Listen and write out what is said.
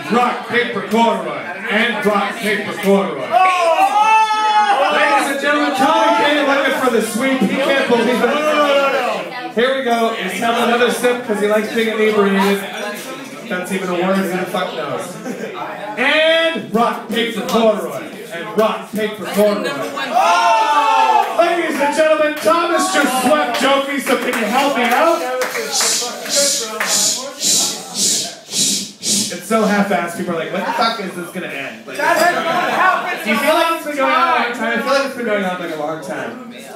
rock, paper, corduroy. And rock, paper, corduroy. Ladies and gentlemen, Colin came looking for the sweep. He can't believe it. Here we go. He's having another sip because he likes being inebriated. That's even a word. Who the fuck knows? And rock, paper, corduroy. And rock, paper, corduroy. Oh! Ladies and gentlemen, Thomas just swept Jokey, so can you help me out? It's so half-assed. People are like, when the fuck is this gonna end? Like, do you feel like it's been going on a long time? I feel like it's been going on like a long time.